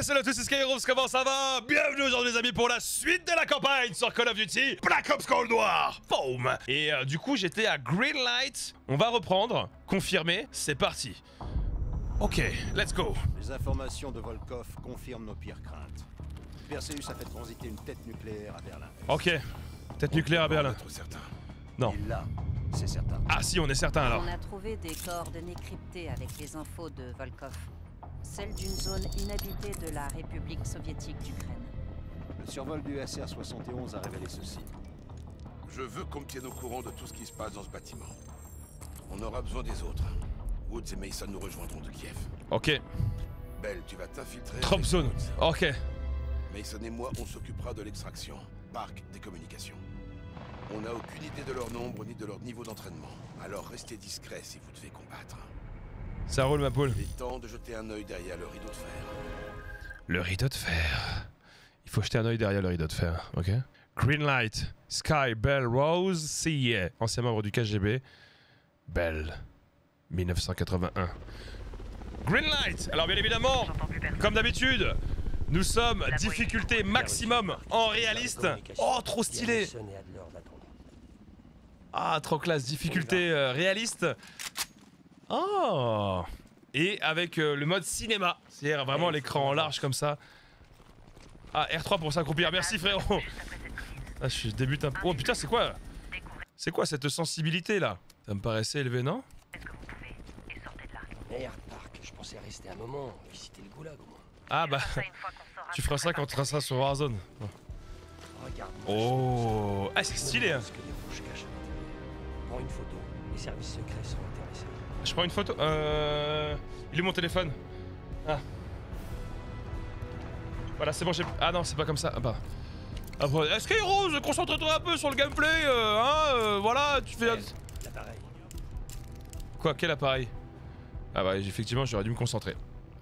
salut à tous, c'est Skyros, comment ça va? Bienvenue aujourd'hui les amis pour la suite de la campagne sur Call of Duty Black Ops Cold War Boom. Et du coup j'étais à Greenlight, on va reprendre, confirmé, c'est parti. Ok, let's go. Les informations de Volkov confirment nos pires craintes. Perseus a fait transiter une tête nucléaire à Berlin. Ok, tête nucléaire à Berlin. Non. Et là, c'est certain. Ah si, on est certain alors. On a trouvé des coordonnées cryptées avec les infos de Volkov. Celle d'une zone inhabitée de la République soviétique d'Ukraine. Le survol du SR-71 a révélé ceci. Je veux qu'on me tienne au courant de tout ce qui se passe dans ce bâtiment. On aura besoin des autres. Woods et Mason nous rejoindront de Kiev. Ok. Belle, tu vas t'infiltrer. Drop zone. Ok. Mason et moi, on s'occupera de l'extraction. Parc des communications. On n'a aucune idée de leur nombre ni de leur niveau d'entraînement. Alors restez discrets si vous devez combattre. Ça roule ma poule. Il est temps de jeter un œil derrière le rideau de fer. Le rideau de fer. Il faut jeter un œil derrière le rideau de fer, ok? Greenlight, Sky, Bell, Rose, CIA, ancien membre du KGB. Bell, 1981. Greenlight. Alors bien évidemment, comme d'habitude, nous sommes difficulté maximum en réaliste. Oh, trop stylé. Ah, trop classe, difficulté réaliste. Oh. Et avec le mode cinéma, c'est-à-dire vraiment l'écran en large comme ça. Ah, R3 pour s'accroupir, merci frérot. Ah, je débute un peu. Oh putain, c'est quoi? C'est quoi cette sensibilité là? Ça me paraissait élevé, non? Merde, Park, je pensais rester un moment, visiter le goulag au moins. Ah bah, tu feras ça quand tu seras sur Warzone. Regarde. Oh, ah c'est stylé hein. Prends une photo, les services secrets sont intéressés. Je prends une photo. Il est où mon téléphone? Ah. Voilà, c'est bon, j'ai... Ah non, c'est pas comme ça. Ah bah. Après, Skyros, concentre-toi un peu sur le gameplay, voilà, tu fais... L'appareil. Quoi, quel appareil? Ah bah, effectivement, j'aurais dû me concentrer.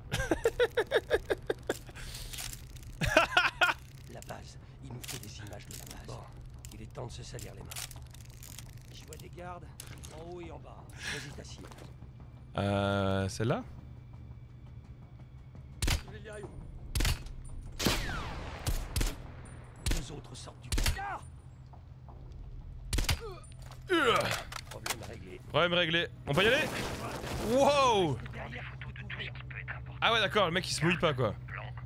La base, il nous faut des images de la base. Bon, il est temps de se salir les mains. Je vois des gardes, en haut et en bas. Vas-y, t'assieds. Celle-là? Deux autres sortent du... Problème réglé. Problème réglé. On peut y aller? Wow! Ah ouais, d'accord, le mec il se mouille pas quoi.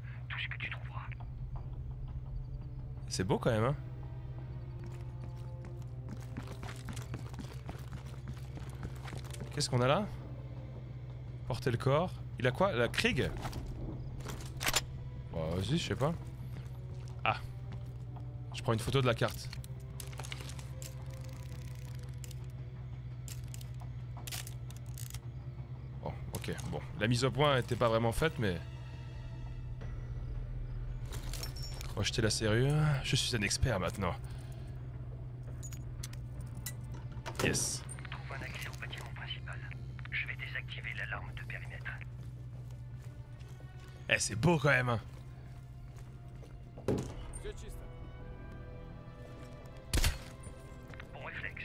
C'est beau quand même, hein. Qu'est-ce qu'on a là? Porter le corps. Il a quoi? La Krieg? Bon, vas-y, je sais pas. Ah. Je prends une photo de la carte. Bon, ok, bon. La mise au point était pas vraiment faite, mais... On va jeter la serrure. Je suis un expert maintenant. Yes. Trouve un accès au bâtiment principal. Je vais désactiver l'alarme de périmètre. Eh, c'est beau quand même, hein. Bon réflexe.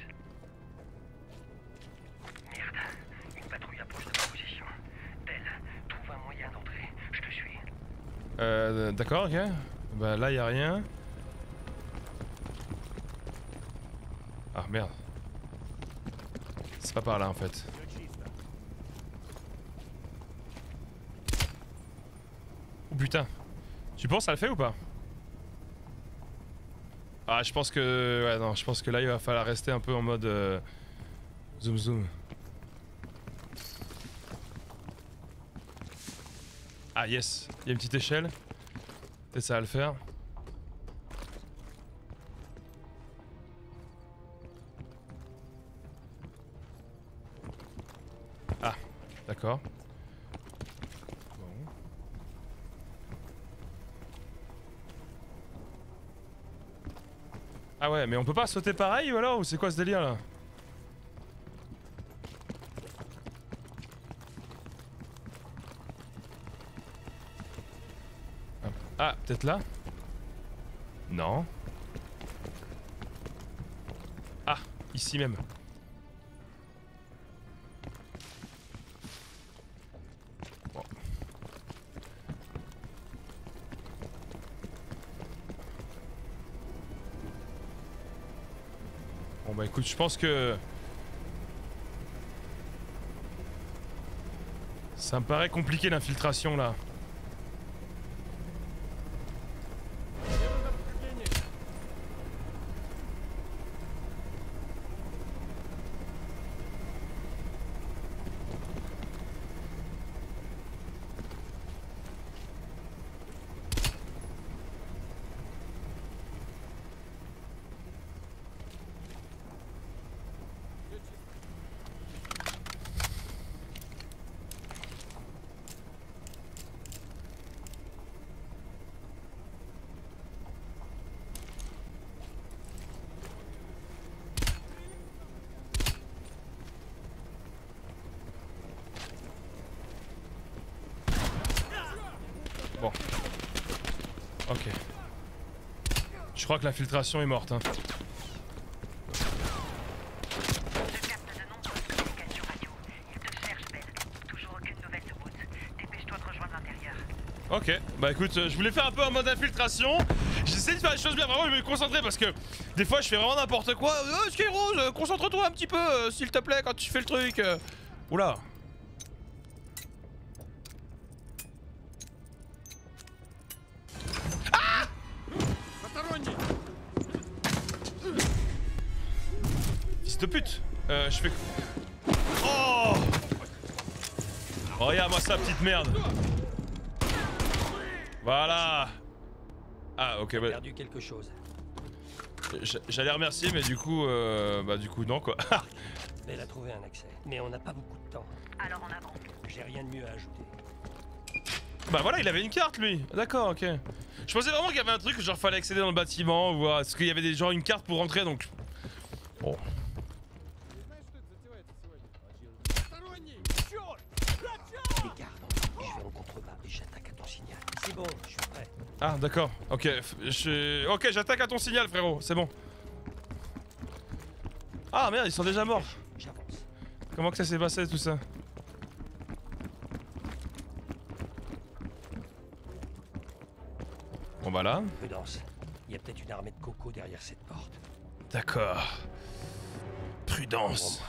Merde, une patrouille approche de ma position. Belle, trouve un moyen d'entrer. Je te suis. D'accord, ok. Bah là, y a rien. Ah merde. C'est pas par là en fait. Oh putain. Tu penses ça le fait ou pas? Ah je pense que... Ouais non, je pense que là il va falloir rester un peu en mode... Zoom zoom. Ah yes, il y a une petite échelle. Peut-être ça va le faire. Ah, d'accord. Bon. Ah ouais, mais on peut pas sauter pareil ou alors? Ou c'est quoi ce délire là? Ah, peut-être là? Non. Ah, ici même. Bon bah écoute, je pense que... Ça me paraît compliqué l'infiltration là. Bon. Ok. Je crois que l'infiltration est morte. Hein. Je capte de nombreuses communications radio. Il te cherche, Bell. Toujours aucune nouvelle de Woods. Dépêche-toi de rejoindre l'intérieur. Ok, bah écoute, je voulais faire un peu en mode infiltration. J'essaie de faire les choses bien, vraiment je vais me concentrer parce que des fois je fais vraiment n'importe quoi. Skyros, concentre-toi un petit peu, s'il te plaît, quand tu fais le truc. Oula. Ah! Fils de pute. Je fais... Oh! Regarde-moi ça, petite merde. Voilà. Ah ok, bah... perdu quelque chose. J'allais remercier mais du coup non quoi. Bell a trouvé un accès, mais on n'a pas beaucoup de temps. Alors en avant. J'ai rien de mieux à ajouter. Bah voilà, il avait une carte lui. D'accord, ok. Je pensais vraiment qu'il y avait un truc genre fallait accéder dans le bâtiment ou est-ce qu'il y avait genre une carte pour rentrer donc. Bon. Les gardes, je vais en contrebas et j'attaque à ton signal. C'est bon, je suis prêt. Ah d'accord, ok. Ok, j'attaque à ton signal frérot, c'est bon. Ah merde, ils sont déjà morts. J'avance. Comment que ça s'est passé tout ça? Bon bah là. Prudence. Il y a peut-être une armée de cocos derrière cette porte. D'accord. Prudence.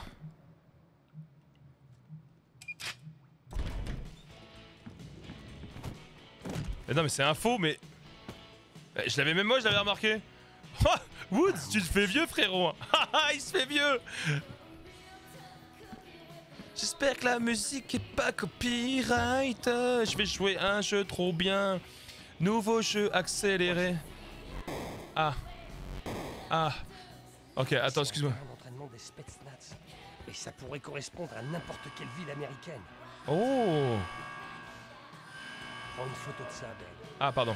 Mais non mais c'est un faux mais... Je l'avais même moi, je l'avais remarqué. Woods, tu te fais vieux frérot. Il se fait vieux. J'espère que la musique est pas copyright. Je vais jouer un jeu trop bien. Nouveau jeu accéléré. Ah. Ah. Ok, attends, excuse-moi. C'est un entraînement des Spetsnaz. Et ça pourrait correspondre à n'importe quelle ville américaine. Oh. Prends une photo de ça, Bell. Ah, pardon.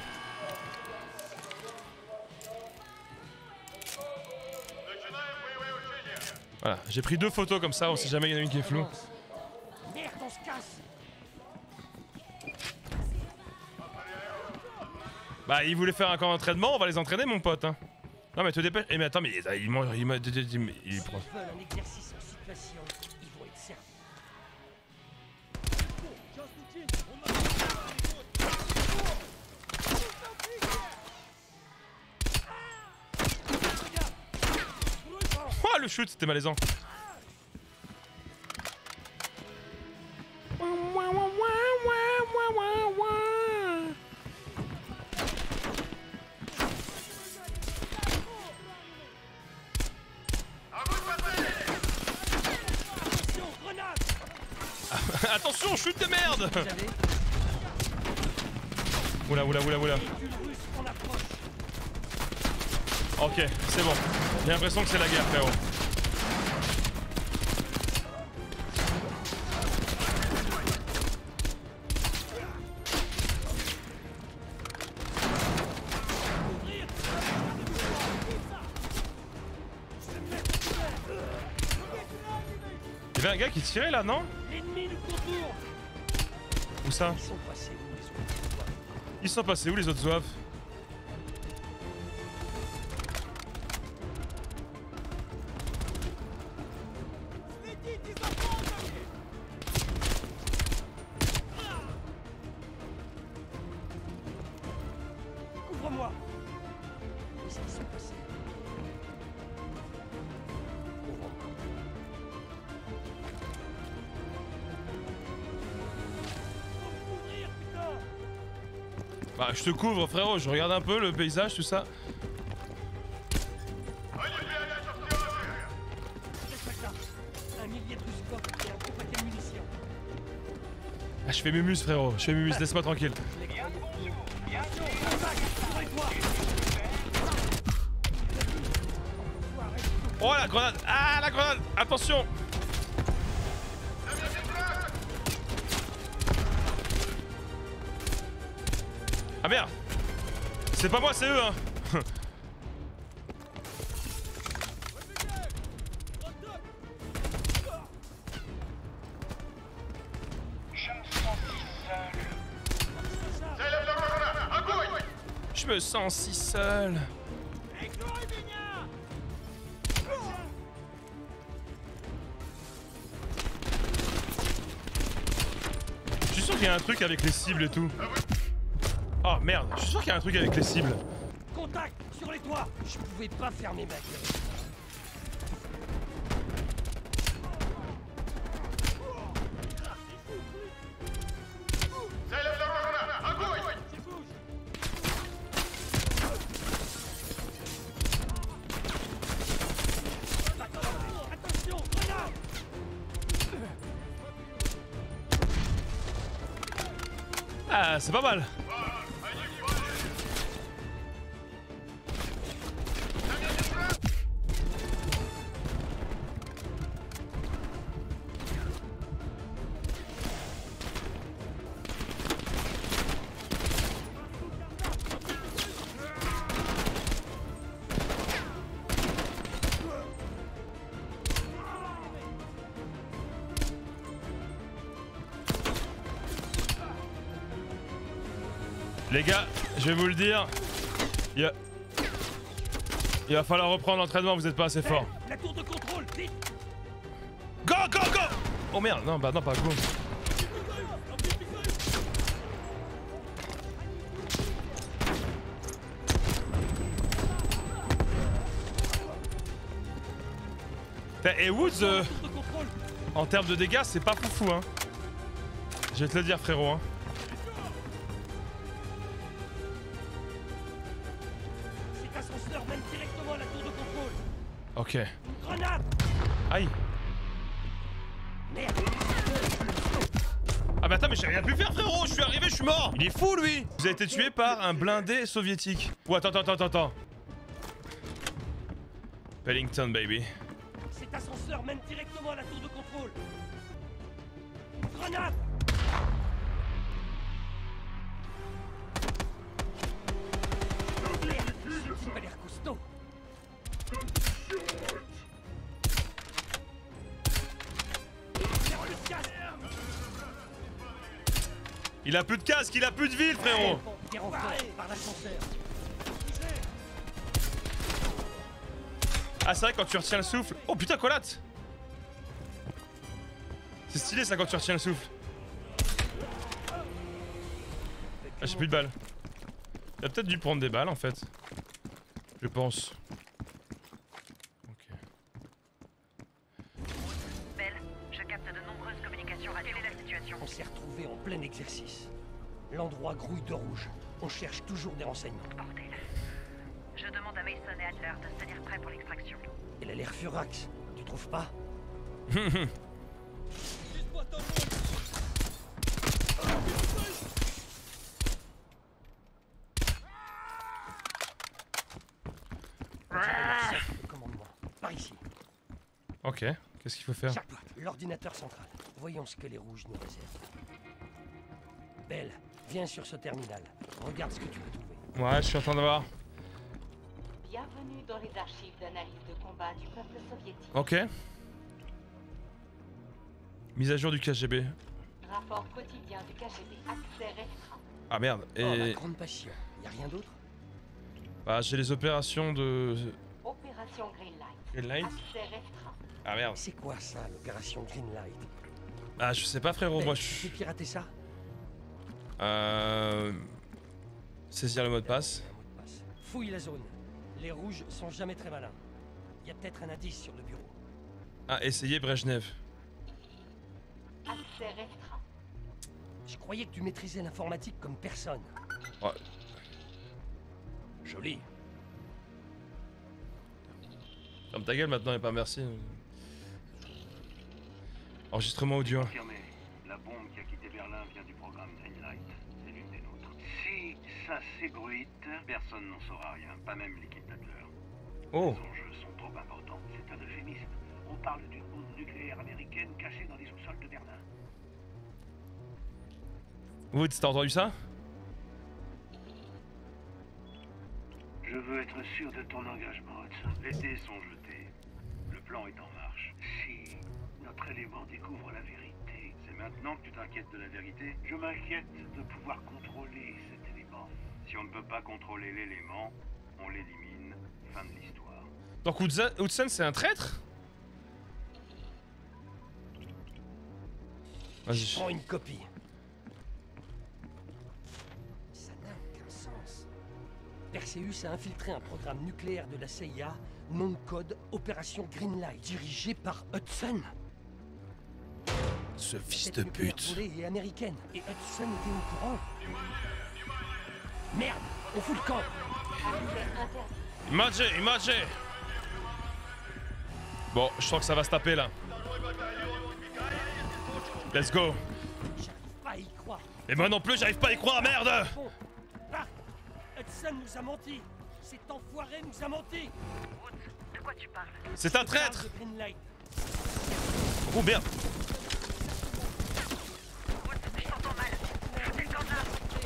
Voilà, j'ai pris 2 photos comme ça, on sait jamais, il y en a une qui est floue. Merde, on se casse. Bah, il voulait faire un camp d'entraînement, on va les entraîner, mon pote. Hein. Non, mais te dépêche. Eh, mais attends, mais il prend. S'ils veulent un exercice en situation, ils vont être servis. Oh, le shoot, c'était malaisant. Attention, chute de merde! Oula, oula, oula, oula. Ok, c'est bon. J'ai l'impression que c'est la guerre, frérot. Il y avait un gars qui tirait là, non? L'ennemi nous contourne. Où ça? Ils sont passés où les autres? Ils sont passés où les autres zouaves? Couvre-moi. Qu'est-ce qui s'est passé? Bah je te couvre frérot, je regarde un peu le paysage, tout ça. Un millier de scope et un gros paquet de munitions. Ah, je fais mumus frérot, je fais mumus, laisse-moi tranquille. Oh la grenade! Ah la grenade! Attention! Ah merde! C'est pas moi, c'est eux hein! Je me sens si seul! Je suis sûr qu'il y a un truc avec les cibles et tout. Oh merde, je suis sûr qu'il y a un truc avec les cibles. Contact sur les toits. Je pouvais pas fermer ma gueule. Attention, grenade. Ah, c'est pas mal. Les gars, je vais vous le dire, il va falloir reprendre l'entraînement, vous êtes pas assez fort. La tour de contrôle, vite. Go, go, go! Oh merde, non, bah non, pas go. Et Woods, en termes de dégâts, c'est pas foufou, hein. Je vais te le dire, frérot, hein. Cet ascenseur mène directement à la tour de contrôle. Ok. Une grenade. Aïe. Merde. Ah bah attends, mais j'ai rien pu faire, frérot. Je suis arrivé, je suis mort. Il est fou, lui. Vous avez été tué par un blindé soviétique. Oh, attends. Pellington, baby. Cet ascenseur mène directement à la tour de contrôle. Grenade. Merde, ce type a l'air costaud. Il a plus de casque, il a plus de ville, frérot. Des renforts par l'ascenseur. Ah, c'est vrai, quand tu retiens le souffle. Oh putain, collate. C'est stylé ça quand tu retiens le souffle. Ah, j'ai plus de balles. Il a peut-être dû prendre des balles en fait. Je pense. Ok. Belle, je capte de nombreuses communications radio. Quelle est la situation? On s'est retrouvés en plein exercice. L'endroit grouille de rouge. On cherche toujours des renseignements. Bordel. Je demande à Mason et Adler de se tenir prêts pour l'extraction. Elle a l'air furax, tu trouves pas? Commandement. Par ici. Ok, qu'est-ce qu'il faut faire? Charlotte, l'ordinateur central. Voyons ce que les rouges nous réservent. Belle, viens sur ce terminal. Regarde ce que tu peux trouver. Ouais, je suis en train de voir. Bienvenue dans les archives d'analyse de combat du peuple soviétique. Ok. Mise à jour du KGB. Rapport quotidien du KGB, accès restreint. Ah merde, Oh, ma et... grande passion. Y a rien d'autre? Bah j'ai les opérations de... Opération Greenlight. Greenlight. Accès restreint. Ah merde. C'est quoi ça, l'opération Greenlight? Ah je sais pas frérot, moi Tu je... peux pirater ça? Saisir le mot de passe. Un mot de passe. Fouille la zone. Les rouges sont jamais très malins. Y a peut-être un indice sur le bureau. Ah, essayez Brejnev. Accès restreint. Je croyais que tu maîtrisais l'informatique comme personne. Ouais. Joli. Ferme ta gueule maintenant et pas merci. Enregistrement audio. Confirmé. La bombe qui a quitté Berlin vient du programme Greenlight. C'est l'une des nôtres. Si ça s'ébruite, personne n'en saura rien, pas même l'équipe d'Adler. Oh. Les enjeux sont trop importants. C'est un euphémisme. On parle d'une bombe nucléaire américaine cachée dans les sous-sols de Berlin. Woods, t'as entendu ça? Je veux être sûr de ton engagement, Hudson. Les dés sont jetés. Le plan est en marche. Si notre élément découvre la vérité, c'est maintenant que tu t'inquiètes de la vérité? Je m'inquiète de pouvoir contrôler cet élément. Si on ne peut pas contrôler l'élément, on l'élimine. Fin de l'histoire. Donc Hudson c'est un traître? Vas-y. Prends une copie. Ça n'a aucun sens. Perseus a infiltré un programme nucléaire de la CIA, nom de code Opération Greenlight, dirigé par Hudson. Ce fils Cette de nucléaire pute. volée est américaine, et Hudson était au courant. Merde, on fout le camp. Imagé. Bon, je sens que ça va se taper là. Let's go. J'arrive pas à y croire. Et moi non plus, j'arrive pas à y croire, merde. Bon, Park, Hudson nous a menti. Cet enfoiré nous a menti. Woods, de quoi tu parles? C'est un traître. De Greenlight. Oh merde. Woods, je t'entends mal. C'est le camp de là.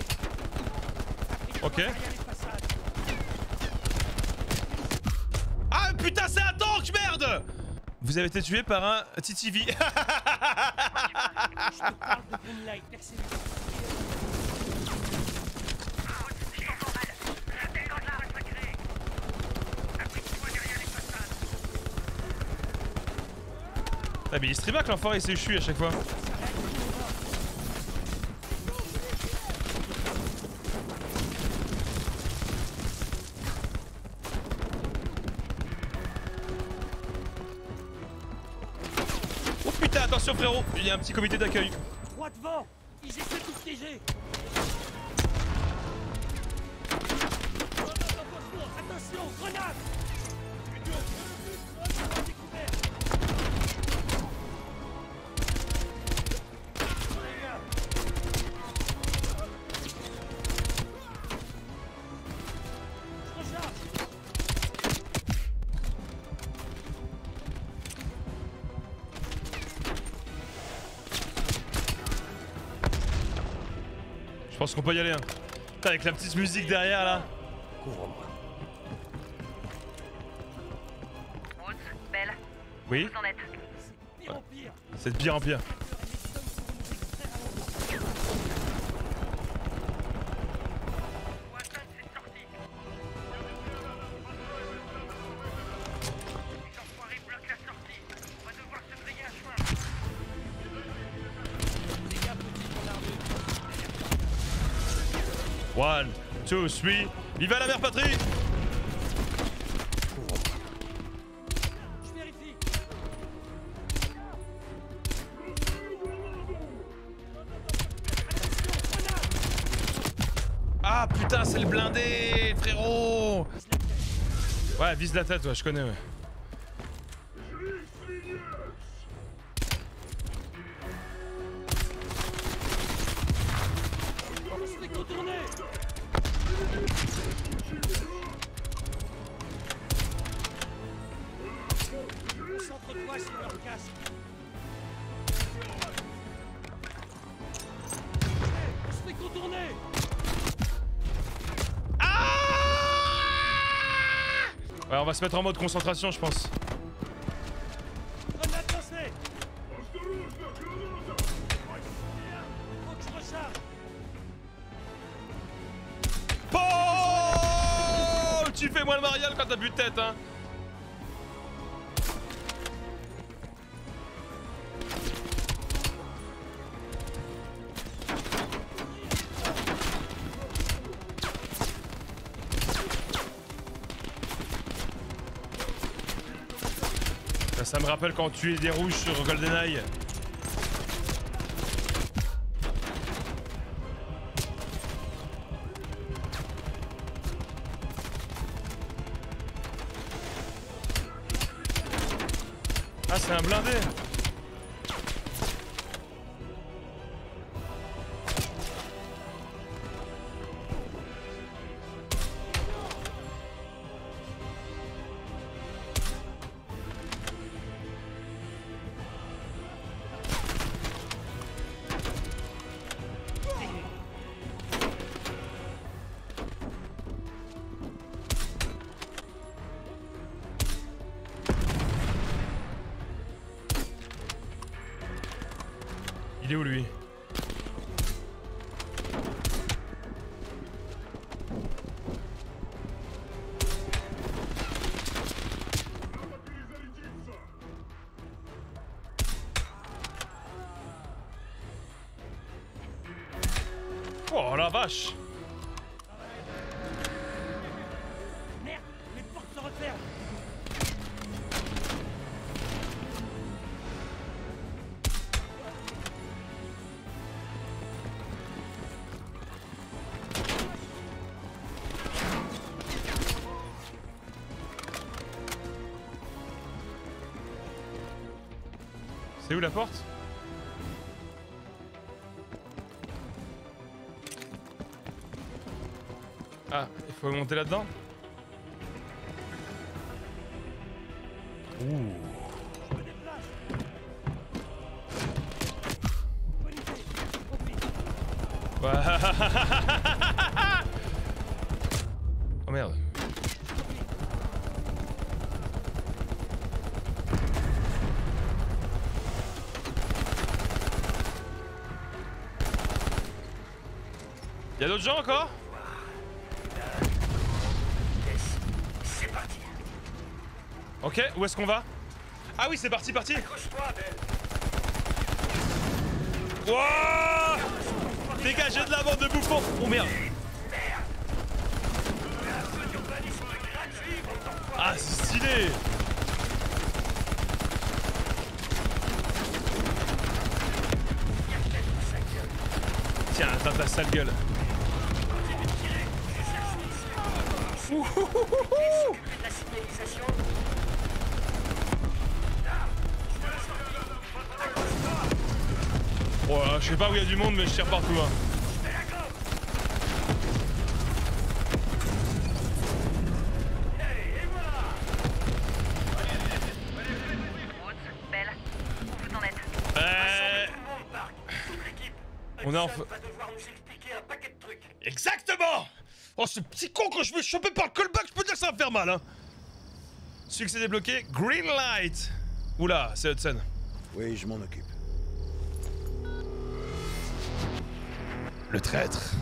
Ok. Derrière les façades. Ah putain, c'est un tank, merde. Vous avez été tué par un TTV. Je te parle de Greenlight, Perseus. Woods, je t'entends mal. C'est le camp de là, sacré. Abrite-toi derrière les façades. Ah mais il se tribac l'enfoiré, il s'est chui à chaque fois. Oh putain, attention frérot, il y a un petit comité d'accueil. Droit devant. Ils essaient de nous piéger. Attention, grenade. Je pense qu'on peut y aller. Hein. Putain, avec la petite musique derrière là. Couvre-moi. Woods, Belle, Oui, vous en êtes? C'est pire en pire. c'est de pire en pire. Watson, c'est sorti. Les enfoirés bloquent la sortie. On va devoir se frayer un chemin. Les gars, petit gendarme. 1, 2, 3, vive la mère patrie! Je vérifie. Ah putain, c'est le blindé, frérot! Ouais, vise la tête, ouais, je connais, ouais. On se fait contourner. Concentre-toi sur leur casque. On se fait contourner. Ouais, on va se mettre en mode concentration, je pense. Grenade lancée. Faut que je recharge. Oh, tu fais moins le marial quand t'as plus de tête, hein. Ça me rappelle quand tu es des rouges sur GoldenEye. c'est un blindé. Il est où lui? Oh la vache! Merde, les portes se referment. C'est où la porte? Ah, il faut monter là-dedans? Ouh. Oh merde. Y'a d'autres gens encore? C'est parti. Ok, où est-ce qu'on va? Ah oui, c'est parti, parti. Wouah! Dégagez de la bande de bouffons! Oh merde! Ah, c'est stylé! Tiens, atteins ta sale gueule. Ouhouhouhou! La signalisation. Oh là, je sais pas où il y a du monde, mais je tire partout. Hein. Belle, où vous en êtes? On est en va devoir nous expliquer un paquet de trucs. Exactement! Oh, ce petit con, quand je me choper par le callback, je peux dire que ça va me faire mal, hein! Succès débloqué, Green Light! Oula, c'est Hudson. Oui, je m'en occupe. Le traître.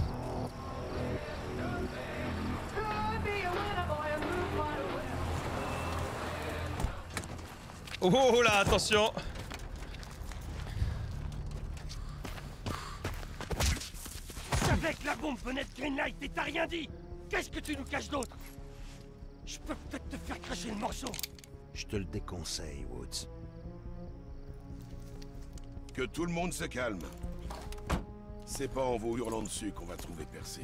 Oh là, attention! Je savais que la bombe venait de Greenlight et t'as rien dit. Qu'est-ce que tu nous caches d'autre? Je peux peut-être te faire cracher le morceau. Je te le déconseille, Woods. Que tout le monde se calme. C'est pas en vous hurlant dessus qu'on va trouver Perseus.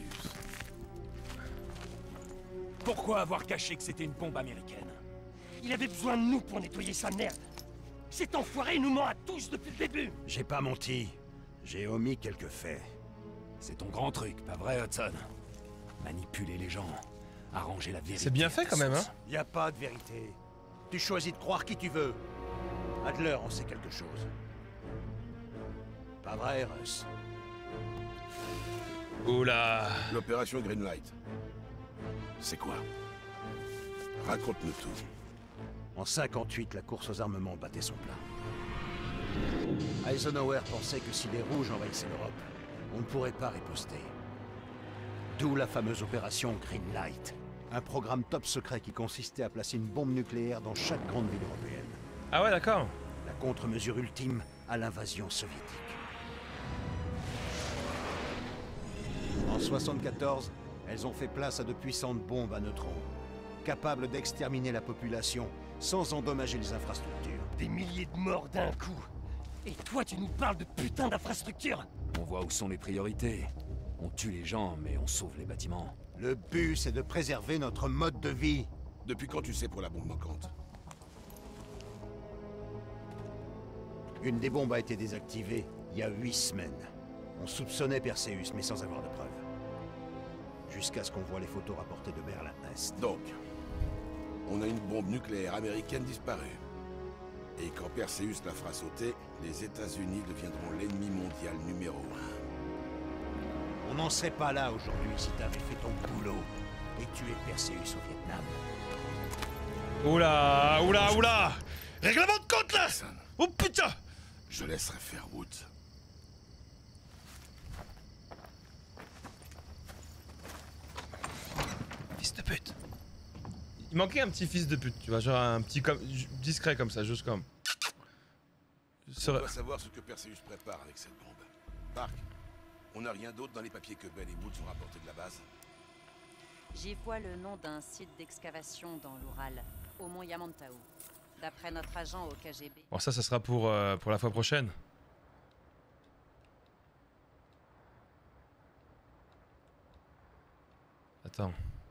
Pourquoi avoir caché que c'était une bombe américaine? Il avait besoin de nous pour nettoyer sa merde. Cet enfoiré nous ment à tous depuis le début. J'ai pas menti. J'ai omis quelques faits. C'est ton grand truc, pas vrai, Hudson? Manipuler les gens, arranger la vérité. C'est bien fait quand même, hein? Y a pas de vérité. Tu choisis de croire qui tu veux. Adler en sait quelque chose. Pas vrai, Russ? Oula. L'opération Greenlight. C'est quoi? Raconte-nous tout. En 58, la course aux armements battait son plein. Eisenhower pensait que si les Rouges envahissaient l'Europe, on ne pourrait pas riposter. D'où la fameuse opération Greenlight. Un programme top secret qui consistait à placer une bombe nucléaire dans chaque grande ville européenne. Ah ouais, d'accord. La contre-mesure ultime à l'invasion soviétique. En 74, elles ont fait place à de puissantes bombes à neutrons, capables d'exterminer la population sans endommager les infrastructures. Des milliers de morts d'un coup. Et toi, tu nous parles de putain d'infrastructure? On voit où sont les priorités. On tue les gens, mais on sauve les bâtiments. Le but, c'est de préserver notre mode de vie. Depuis quand tu sais pour la bombe manquante? Une des bombes a été désactivée il y a 8 semaines. On soupçonnait Perseus, mais sans avoir de preuves. Jusqu'à ce qu'on voit les photos rapportées de Berlin-Est. Donc, on a une bombe nucléaire américaine disparue. Et quand Perseus la fera sauter, les États-Unis deviendront l'ennemi mondial numéro 1. On n'en serait pas là aujourd'hui si t'avais fait ton boulot et tué Perseus au Vietnam. Oula, oula, oula! Règlement de compte là! Oh putain! Je laisserai faire Woods. Fils de pute! Il manquait un petit fils de pute, tu vois, genre un petit comme discret comme ça, juste comme. On doit savoir ce que Perseus prépare avec cette bombe. Park, on n'a rien d'autre dans les papiers que Bell et Woods ont rapporté de la base. J'y vois le nom d'un site d'excavation dans l'Oural, au mont Yamantau. D'après notre agent au KGB. Bon, ça sera pour la fois prochaine. Attends.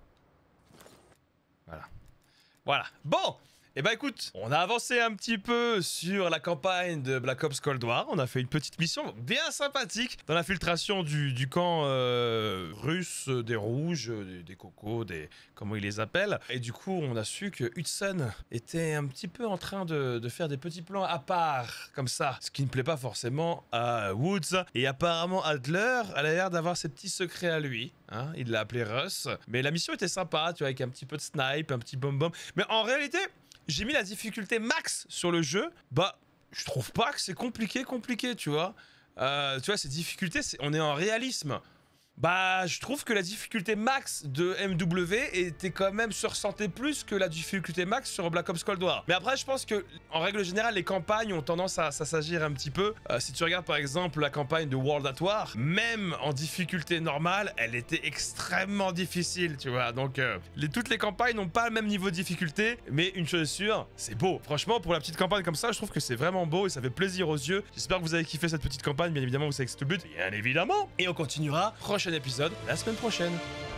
Voilà. Voilà. Bon! Eh ben écoute, on a avancé un petit peu sur la campagne de Black Ops Cold War. On a fait une petite mission bien sympathique dans l'infiltration du camp russe des rouges, des cocos, des comment ils les appellent. Et du coup, on a su que Hudson était un petit peu en train de faire des petits plans à part, comme ça. Ce qui ne plaît pas forcément à Woods. Et apparemment, Adler a l'air d'avoir ses petits secrets à lui. Hein, il l'a appelé Russ. Mais la mission était sympa, tu vois, avec un petit peu de snipe, un petit bom-bom. Mais en réalité... j'ai mis la difficulté max sur le jeu, bah je trouve pas que c'est compliqué, tu vois. Tu vois, ces difficultés, on est en réalisme. Bah je trouve que la difficulté max de MW était quand même se ressentait plus que la difficulté max sur Black Ops Cold War. Mais après je pense que en règle générale les campagnes ont tendance à s'agir un petit peu. Si tu regardes par exemple la campagne de World at War, même en difficulté normale, elle était extrêmement difficile, tu vois. Donc toutes les campagnes n'ont pas le même niveau de difficulté, mais une chose est sûre, c'est beau. Franchement pour la petite campagne comme ça, je trouve que c'est vraiment beau et ça fait plaisir aux yeux. J'espère que vous avez kiffé cette petite campagne, bien évidemment vous savez que c'est le but, bien évidemment. Et on continuera prochain épisode la semaine prochaine.